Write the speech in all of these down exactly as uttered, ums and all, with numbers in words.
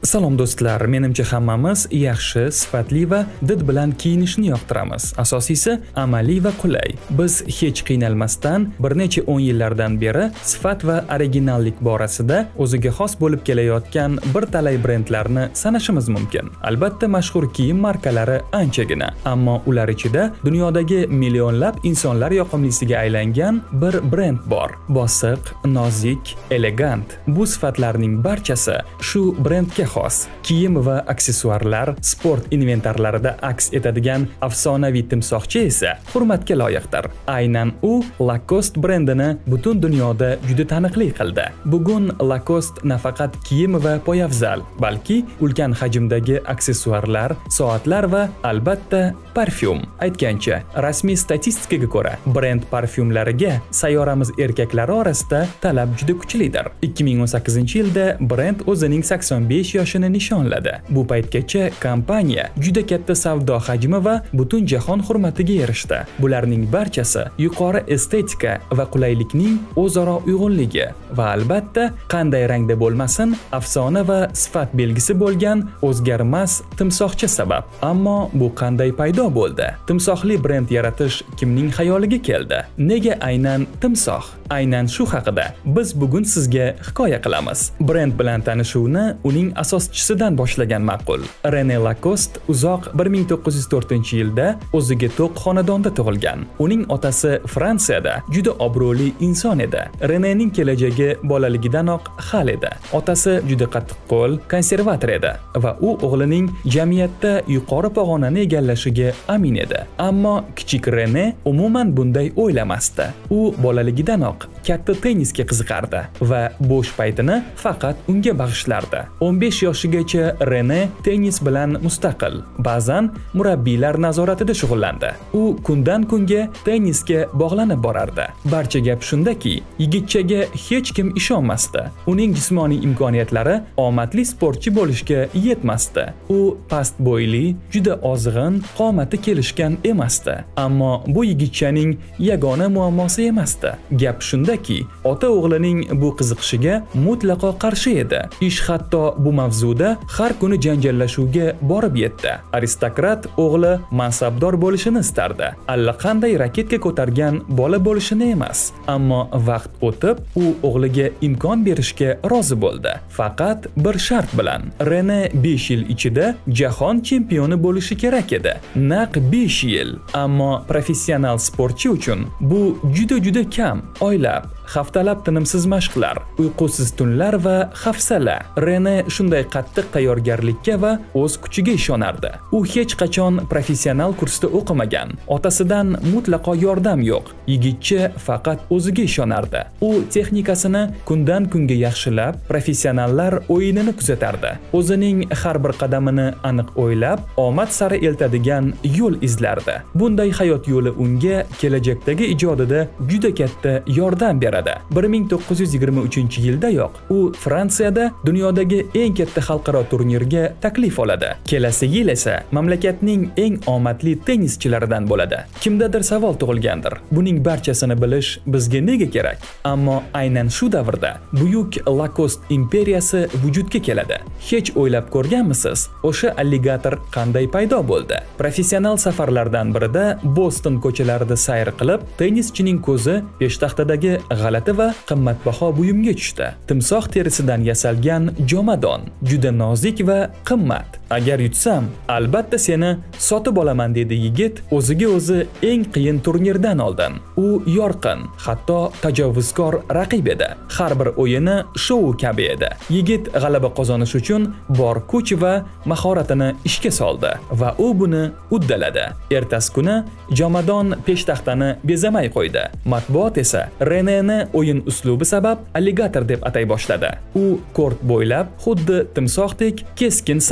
Salom do'stlar, menimcha hammamiz yaxshi, sifatli va did bilan kiyinishni yoqtiramiz. Asosiysi amaliy va qulay. Biz hech qiynalmasdan bir necha o'n yillardan beri sifat va originallik borasida o'ziga xos bo'lib kelayotgan bir talay brendlarni sanashimiz mumkin. Albatta, mashhur kiyim markalari anchagina, ammo ular ichida dunyodagi millionlab insonlar yoqimlisiga aylangan bir brend bor. Bosiq, nozik, elegant. Bu sifatlarning barchasi shu brendga xos. Kiyim va aksessuarlar, sport inventarlarida aks etadigan afsonaviy timsohcha esa hurmatga loyiqdir. Aynan u Lacoste brendini butun dunyoda juda taniqli qildi. Bugun Lacoste nafaqat kiyim va poyafzal, balki ulkan hajmdagi aksessuarlar, soatlar va albatta parfyum. Aytgancha, rasmiy statistikaga ko'ra, brend parfyumlariga sayyoramiz erkaklari orasida talab juda kuchlidir. ikki ming o'n sakkizinchi yilda brend o'zining sakson besh yoshini nishonladi. Bu paytgacha kompaniya juda katta savdo hajmi va butun jahon hurmatiga erishdi. Bularning barchasi yuqori estetika va qulaylikning o'zaro uyg'unligi va albatta qanday rangda bo'lmasin, afsona va sifat belgisi bo'lgan o'zgarmas timsohcha sabab. Ammo bu qanday paydo bo'ldi? Timsohli brend yaratish kimning xayoliga keldi? Nega aynan timsoh? Aynan shu haqida biz bugun sizga hikoya qilamiz. Brend bilan tanishuvni uning asoschisidan boshlagan ma'qul. René Lacoste uzoq bir ming to'qqiz yuz to'rtinchi yilda o'ziga to'q xonadonda tug'ilgan. Uning otasi Fransiyada juda obro'li inson edi. Renéning kelajagi bolaligidanoq hal edi. Otasi juda qattiqqo'l, konservator edi va u o'g'lining jamiyatda yuqori pog'onani egallashiga amin edi. Ammo kichik René umuman bunday o'ylamasdi. U bolaligidanoq katta tennisga qiziqardi va bo'sh paytini faqat unga bag'ishlardi. o'n besh yoshigacha René tennis bilan mustaqil, ba'zan murabbiylar nazoratida shug'ullandi. U kundan kunga tennisga bog'lanib borardi. Barcha gap shundaki, yigitchaga hech kim ishonmasdi. Uning jismoniy imkoniyatlari omadli sportchi bo'lishga yetmasdi. U past bo'yli, juda ozg'in, qomati kelishgan emasdi. Ammo bu yigitchaning yagona muammosi emasdi. Gap shundaki, ota o'g'lining bu qiziqishiga mutlaqo qarshi edi. Ish hatto bu mavzuda har kuni janjallashuvga borib yetdi. Aristokrat o'g'li mansabdor bo'lishini istardi. Allaqanday raketka ko'targan bola bo'lishini emas. Ammo vaqt o'tib, u o'g'liga imkon berishga rozi bo'ldi. Faqat bir shart bilan. René besh yil ichida jahon chempioni bo'lishi kerak edi. Naq besh yil. Ammo professional sportchi uchun bu juda juda kam. Oylab, haftalab tinimsiz mashqlar, uyqusiz tunlar va hafsala. René shunday qattiq tayyorgarlikka va o'z kuchiga ishonardi. U hech qachon professional kursda o'qimagan. Otasidan mutlaqo yordam yo'q. Yigitcha faqat o'ziga ishonardi. U texnikasini kundan kunga yaxshilab, professionallar o'yinini kuzatardi. O'zining har bir qadamini aniq o'ylab, omad sari eltadigan yo'l izlardi. Bunday hayot yo'li unga kelajakdagi ijodida juda katta yordam beradi. bir ming to'qqiz yuz yigirma uchinchi yildayoq u Fransiyada dunyodagi eng katta xalqaro turnirga taklif oladi. Kelasi yil esa mamlakatning eng omadli tennischilaridan bo'ladi. Kimdadir savol tug'ilgandir. Buning barchasini bilish bizga nega kerak? Ammo aynan shu davrda buyuk Lacoste imperiyasi vujudga keladi. Hech o'ylab ko'rganmisiz? O'sha alligator qanday paydo bo'ldi? Professional safarlardan birida Boston ko'chalarida sayr qilib, tennischining ko'zi peshtaxtadagi g'alati va qimmatbaho buyumga tushdi. Timsoh terisidan yasalgan jomadon, juda nozik va qimmat. Agar yutsam, albatta seni sotib olaman dedi yigit o'ziga o'zi eng qiyin turnirdan oldin. U yorqin, hatto tajovuzkor raqib edi. Har bir o'yini shou kabi edi. Yigit g'alaba qozonish uchun bor kuch va mahoratini ishga soldi va u buni uddaladi. Ertasi kuni jomadon peshtaxtani bezamay qo'ydi. Matbuot esa Renéni o'yin uslubi sabab alligator deb atay boshladi. U kort bo'ylab xuddi timsohdek keskin sakrashlar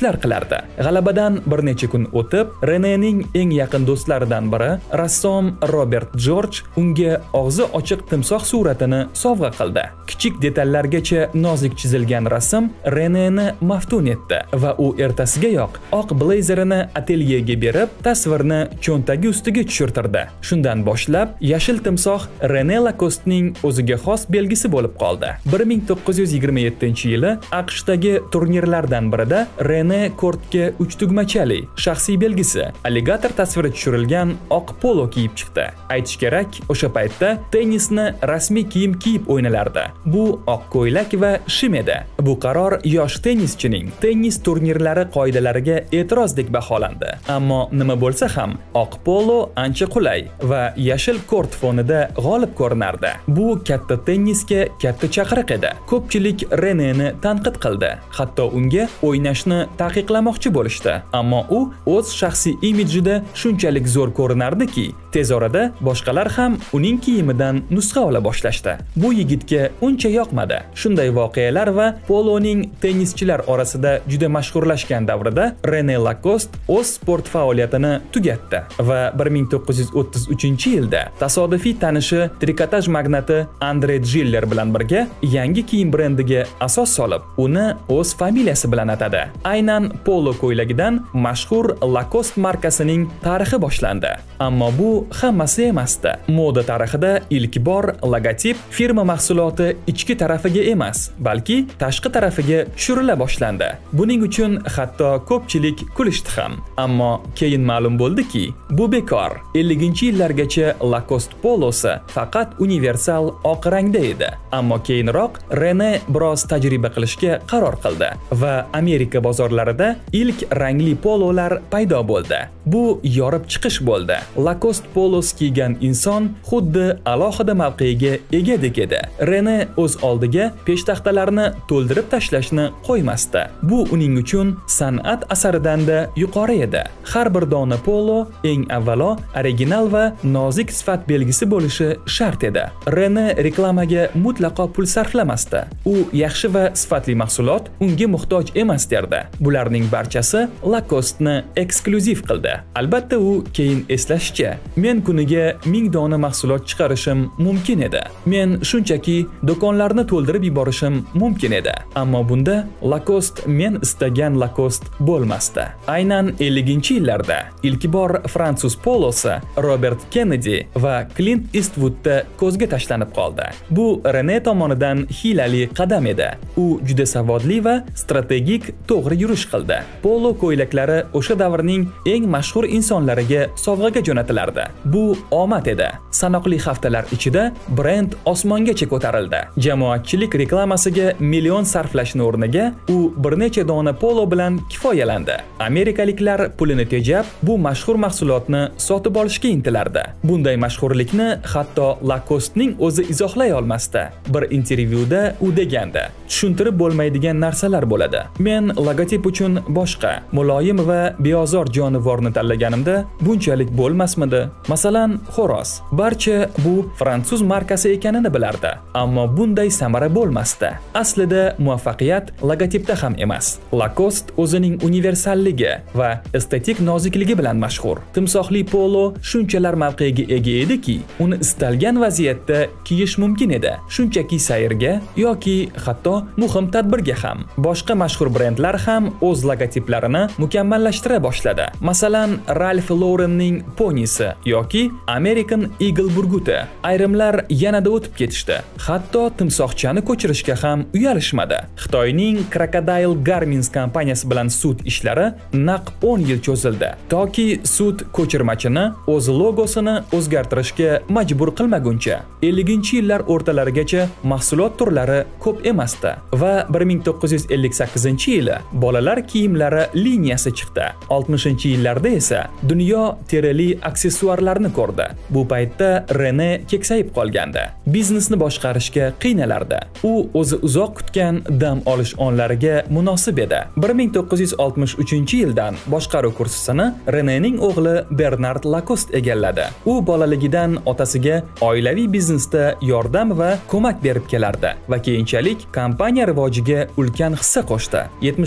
namoyishlar qilardi. G'alabadan bir necha kun o'tib, Renening eng yaqin do'stlaridan biri, rassom Robert Jorj, unga og'zi ochiq timsoh suratini sovg'a qildi. Kichik detallargacha nozik chizilgan rasm Reneni maftun etdi va u ertasigayoq oq blazerini atelyega berib, tasvirni cho'ntagi ustiga tushirtirdi. Shundan boshlab, yashil timsoh Rene Lacoste'ning o'ziga xos belgisi bo'lib qoldi. bir ming to'qqiz yuz yigirma yettinchi yili AQShdagi turnirlardan birida Rene kortga uch tugmachali shaxsiy belgisi, alligator tasviri tushirilgan oq polo kiyib chiqdi. Aytish kerak, o'sha paytda tennisni rasmiy kiyim kiyib o'ynalardi. Bu oq ko'ylak va shim edi. Bu qaror yosh tennischining tennis turnirlari qoidalariga e'tirozdek baholandi. Ammo nima bo'lsa ham, oq polo ancha qulay va yashil kort fonida g'olib ko'rinardi. Bu katta tennisga katta chaqiriq edi. Ko'pchilik Reneni tanqid qildi. Hatto unga o'ynashni taqiqlamoqchi bo'lishdi. Ammo u o'z shaxsiy imidjida shunchalik zo'r ko'rinardiki, tez orada boshqalar ham uning kiyimidan nusxa ola boshlashdi. Bu yigitga uncha yoqmadi. Shunday voqealar va poloning tennischilar orasida juda mashhurlashgan davrida Rene Lacoste o'z sport faoliyatini tugatdi va bir ming to'qqiz yuz o'ttiz uchinchi yilda tasodifiy tanishi trikotaj magnati Andre Giller bilan birga yangi kiyim brendiga asos solib, uni o'z familiyasi bilan atadi. Aynan polo ko'ylagidan mashhur Lacoste markasining tarixi boshlandi. Ammo bu hammasi emasdi. Moda tarixida ilk bor logotip firma mahsuloti ichki tarafiga emas, balki tashqi tarafiga tushirila boshlandi. Buning uchun hatto ko'pchilik kulishdi ham. Ammo keyin ma'lum bo'ldiki, bu bekor. elliginchi yillargacha Lacoste polosi faqat universal oq rangda edi. Ammo keyinroq Rene biroz tajriba qilishga qaror qildi va Amerika bozorlarida ilk rangli pololar paydo bo'ldi. Bu yorib chiqish bo'ldi. Lacoste polos kiygan inson xuddi alohida mavqega egadek edi. Rene o'z oldiga peshtaxtalarni to'ldirib tashlashni qo'ymasdi. Bu uning uchun san'at asaridan-da yuqori edi. Har bir dona polo eng avvalo original va nozik sifat belgisi bo'lishi shart edi. Rene reklamaga mutlaqo pul sarflamasdi. U yaxshi va sifatli mahsulot unga muhtoj emas derdi. Bularning barchasi Lacoste'ni eksklyuziv qildi. Albatta u keyin eslashicha, men kuniga ming dona mahsulot chiqarishim mumkin edi. Men shunchaki do'konlarni to'ldirib yuborishim mumkin edi. Ammo bunda Lacoste men istagan Lacoste bo'lmasdi. Aynan elliginchi yillarda ilk bor fransuz polosi Robert Kennedy va Clint Eastwoodda ko'zga tashlanib qoldi. Bu Rene tomonidan hiylali qadam edi. U juda savodli va strategik to'g'ri yurish qildi. Polo ko'ylaklari o'sha davrning eng mashhur insonlariga sovg'aga jo'natilardi. Bu omad edi. Sanoqli haftalar ichida brend osmongacha ko'tarildi. Jamoatchilik reklamasiga million sarflashning o'rniga u bir necha dona polo bilan kifoyalandi. Amerikaliklar pulini tejab bu mashhur mahsulotni sotib olishga intilardi. Bunday mashhurlikni hatto Lacoste'ning o'zi izohlay olmasdi. Bir intervyuda u degandi: "Tushuntirib bo'lmaydigan narsalar bo'ladi. Men logotip uchun boshqa, muloyim va beozor jonivorni tanlaganimda bunchalik bo'lmasmidi? Masalan, xo'roz. Barcha bu fransuz markasi ekanini bilardi, ammo bunday samara bo'lmasdi. Aslida muvaffaqiyat logotipda ham emas. Lacoste o'zining universalligi va estetik nozikligi bilan mashhur. Timsohli polo shunchalar mavqega ega ediki, uni istalgan vaziyatda kiyish mumkin edi. Shunchaki sayrga yoki hatto muhim tadbirga ham. Boshqa mashhur brendlar ham o'z logotiplarini mukammallashtira boshladi. Masalan, Ralph Laurenning ponisi yoki American Eagle burguti. Ayrimlar yanada o'tib ketishdi. Hatto timsohchani ko'chirishga ham uyalishmadi. Xitoyning Crocodile Garments kompaniyasi bilan sud ishlari naq o'n yil cho'zildi, toki sud ko'chirmachini o'z logosini o'zgartirishga majbur qilmaguncha. elliginchi yillar o'rtalarigacha mahsulot turlari ko'p emasdi va bir ming to'qqiz yuz ellik sakkizinchi yili bolalar kiyimlari liniyasi chiqdi. oltmishinchi yillarda esa dunyo terili aksessuarlarni ko'rdi. Bu paytda Rene keksayib qolgandi. Biznesni boshqarishga qiynalardi. U o'zi uzoq kutgan dam olish onlariga munosib edi. bir ming to'qqiz yuz oltmish uchinchi yildan boshqaruv kursisini Renening o'g'li Bernard Lacoste egalladi. U bolaligidan otasiga oilaviy biznesda yordam va ko'mak berib kelardi va keyinchalik kompaniya rivojiga ulkan hissa qo'shdi. yetmishinchi yillar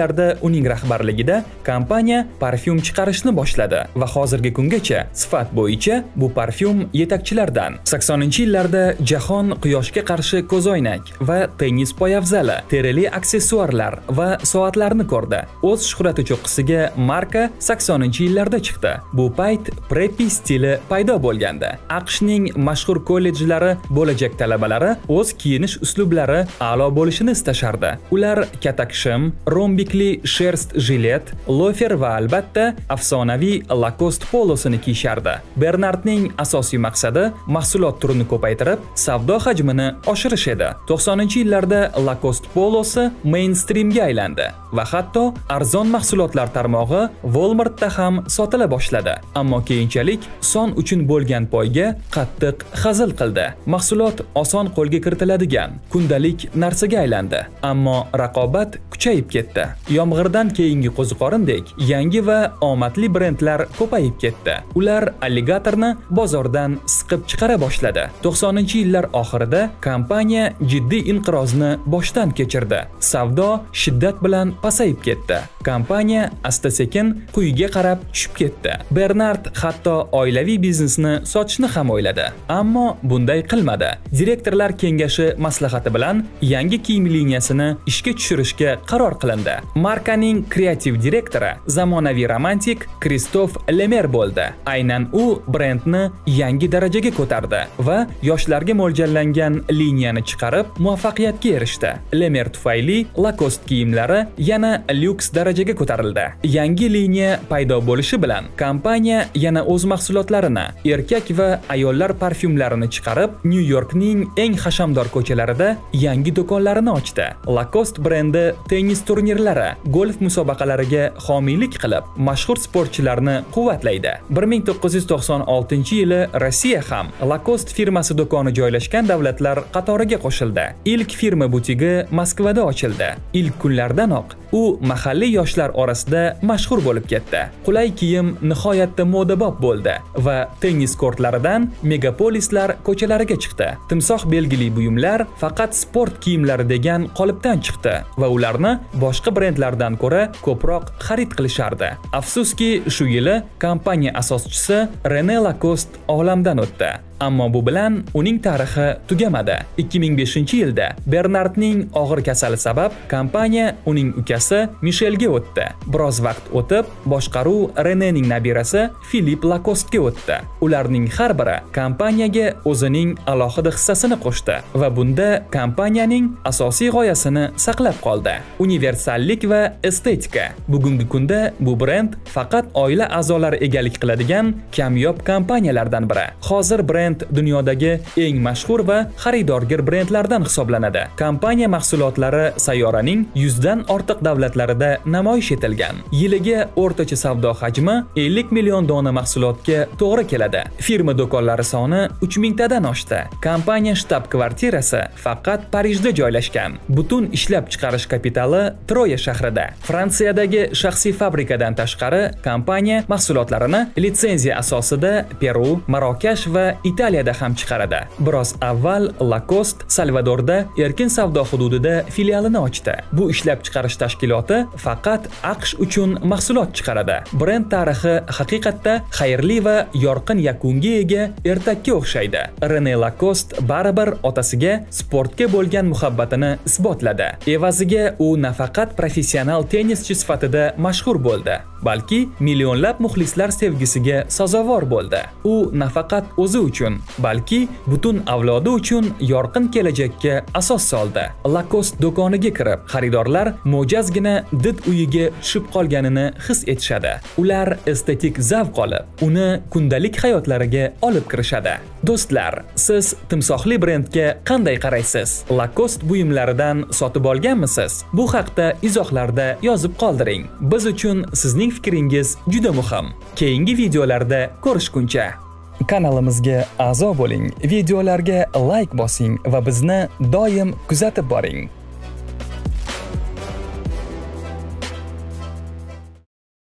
yillarda uning rahbarligida kompaniya parfyum chiqarishni boshladi va hozirgi kungacha sifat bo'yicha bu parfyum yetakchilardan. saksoninchi yillarda jahon quyoshga qarshi ko'zoynak va tennis poyabzali, terili aksessuarlar va soatlarni ko'rdi. O'z shuhrati cho'qqisiga marka saksoninchi yillarda chiqdi. Bu payt preppy stili paydo bo'lgandi. AQShning mashhur kollejlari bo'lajak talabalari o'z kiyinish uslublari a'lo bo'lishini istashardi. Ular katakshim, rombikli sherst jilet, lofer va albatta afsonaviy Lacoste polosini kiyishardi. Bernardning asosiy maqsadi mahsulot turini ko'paytirib, savdo hajmini oshirish edi. to'qsoninchi yillarda Lacoste polosi mainstreamga aylandi va hatto arzon mahsulotlar tarmog'i Walmartda ham sotila boshladi. Ammo keyinchalik son uchun bo'lgan poyga qattiq hazil qildi. Mahsulot oson qo'lga kiritiladigan, kundalik narsaga aylandi. Ammo raqobat kuchayib ketdi. Yomg'irdan keyingi qo'ziqorindek yangi va omadli brendlar ko'payib ketdi. Ular alligatorni bozordan siqib chiqara boshladi. to'qsoninchi yillar oxirida kompaniya jiddiy inqirozni boshdan kechirdi. Savdo shiddat bilan pasayib ketdi. Kompaniya asta-sekin quyiga qarab tushib ketdi. Bernard hatto oilaviy biznesni sotishni ham o'yladi, ammo bunday qilmadi. Direktorlar kengashi maslahati bilan yangi kiyim liniyasini ishga tushirishga qaror qilindi. Markaning kreativ direktori zamonaviy romantik Kristof Lemer bo'ldi. Aynan u brendni yangi darajaga ko'tardi va yoshlarga mo'ljallangan liniyani chiqarib muvaffaqiyatga erishdi. Lemer tufayli Lacoste kiyimlari yana lyuks darajaga ko'tarildi. Yangi liniya paydo bo'lishi bilan kompaniya yana o'z mahsulotlarini, erkak va ayollar parfyumlarini chiqarib, New Yorkning eng hashamdor ko'chalarida yangi do'konlarini ochdi. Lacoste brendi tennis turnirlari, golf musobaqalariga homiylik qilib, mashhur sportchilarni quvvatlaydi. bir ming to'qqiz yuz to'qson oltinchi yili Rossiya ham Lacoste firmasi do'koni joylashgan davlatlar qatoriga qo'shildi. Ilk firma butigi Moskvada ochildi. Ilk kunlardanoq u mahalliy yoshlar orasida mashhur bo'lib ketdi. Qulay kiyim nihoyatda modabop bo'ldi va tennis kortlaridan megapolislar ko'chalariga chiqdi. Timsoh belgili buyumlar faqat sport kiyimlari degan qolipdan chiqdi va ularni boshqa brendlardan ko'ra ko'proq xarid qilishardi. Afsuski, shu yili kompaniya asoschisi René Lacoste olamdan o'tdi. Ammo bu bilan uning tarixi tugamadi. ikki ming beshinchi yilda Bernardning og'ir kasali sabab kompaniya uning ukasi Michelga o'tdi. Biroz vaqt o'tib, boshqaruv Renéning nabirasi Philippe Lacostega o'tdi. Ularning har biri kompaniyaga o'zining alohida hissasini qo'shdi va bunda kompaniyaning asosiy g'oyasini saqlab qoldi. Universallik va estetika. Bugungi kunda bu brend faqat oila a'zolari egalik qiladigan kamyob kompaniyalardan biri. Hozir brend dunyodagi eng mashhur va xaridorgir brendlardan hisoblanadi. Kompaniya mahsulotlari sayyoraning yuzdan ortiq davlatlarida namoyish etilgan. Yiliga o'rtacha savdo hajmi ellik million dona mahsulotga to'g'ri keladi. Firma do'konlari soni uch ming tadan oshdi. Kompaniya shtab-kvartirasi faqat Parijda joylashgan. Butun ishlab chiqarish kapitali Troya shahrida. Fransiyadagi shaxsiy fabrikadan tashqari kompaniya mahsulotlarini litsenziya asosida Peru, Marokash va Italiyada ham chiqaradi. Biroz avval Lacoste Salvadorda erkin savdo hududida filialini ochdi. Bu ishlab chiqarish tashkiloti faqat AQSh uchun mahsulot chiqaradi. Brend tarixi haqiqatda xayrli va yorqin yakunga ega ertakka o'xshaydi. René Lacoste baribir otasiga sportga bo'lgan muhabbatini isbotladi. Evaziga u nafaqat professional tennischi sifatida mashhur bo'ldi, balki millionlab muxlislar sevgisiga sazovor bo'ldi. U nafaqat o'zi uchun, balki butun avlodi uchun yorqin kelajakka asos soldi. Lacoste do'koniga kirib, xaridorlar mo'jazgina did uyiga tushib qolganini his etishadi. Ular estetik zavq olib, uni kundalik hayotlariga olib kirishadi. Do'stlar, siz timsohli brendga qanday qaraysiz? Lacoste buyumlaridan sotib olganmisiz? Bu haqda izohlarda yozib qoldiring. Biz uchun sizning fikringiz juda muhim. Keyingi videolarda ko'rishguncha kanalimizga a'zo bo'ling, videolarga like bosing va bizni doim kuzatib boring.